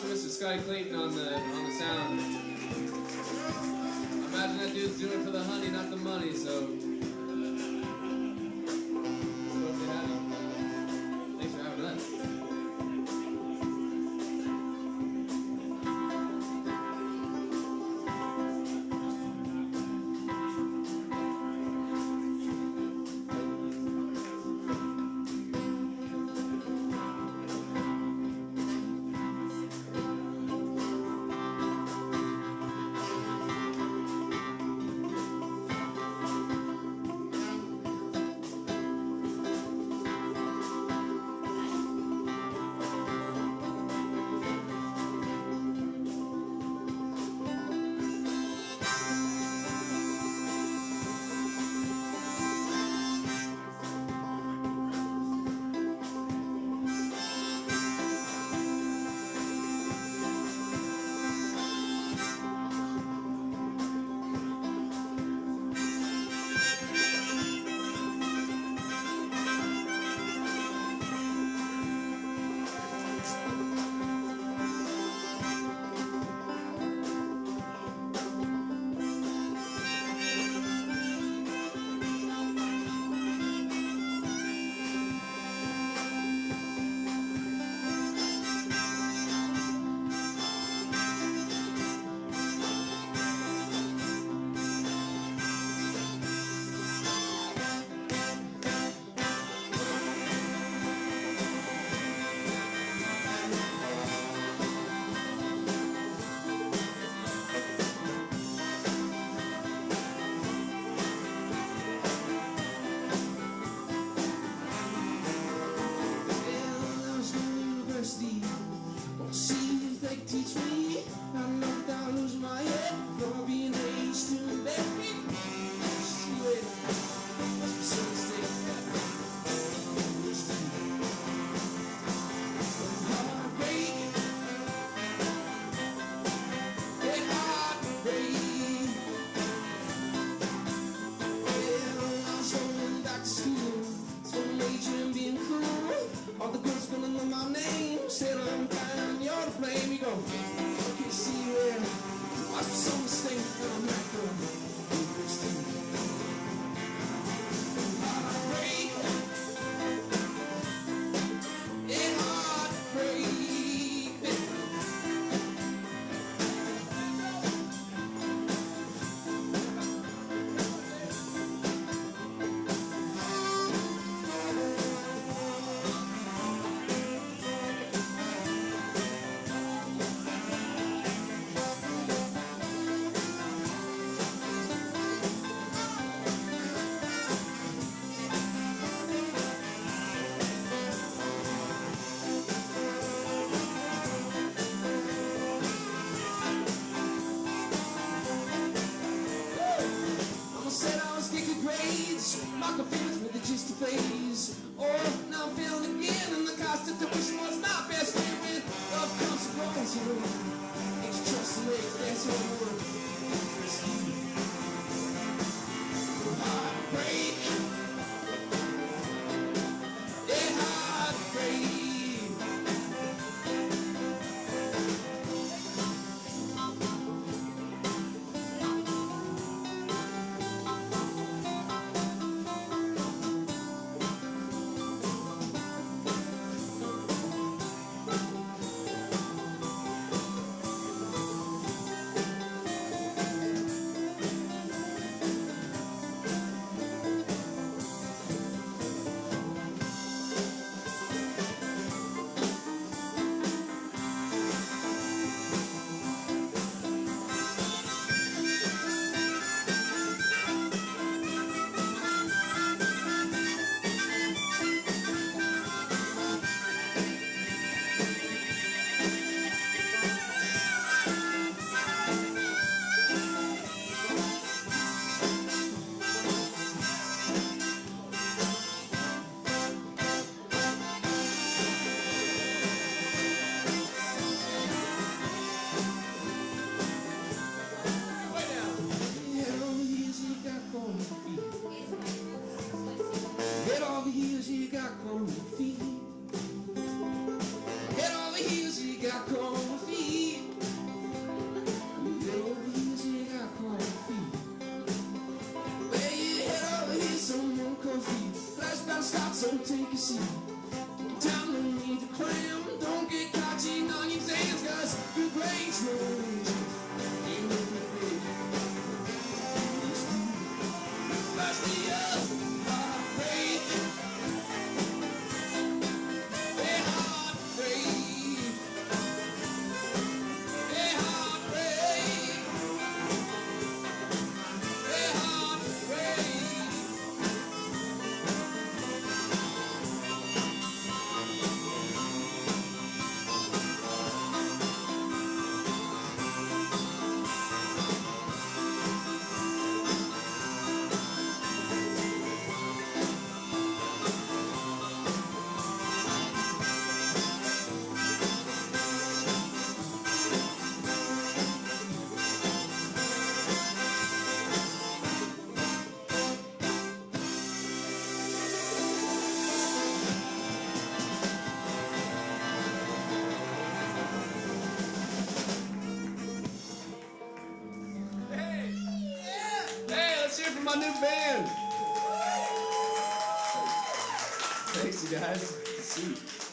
for Mr. Scotty Clayton on the sound. I imagine that dude's doing it for the honey, not the money, so. Hope they have him. Thanks for having us. so take a seat. Time no need to cram. Don't get caught cheating on your exams, cause good grades no wages. Ain't nothing fake. Bust me up, heartbreak. Hey, heartbreak. Hey, heartbreak. Hey, heartbreak. Hey, let's hear it from my new band. Thanks, you guys. See you.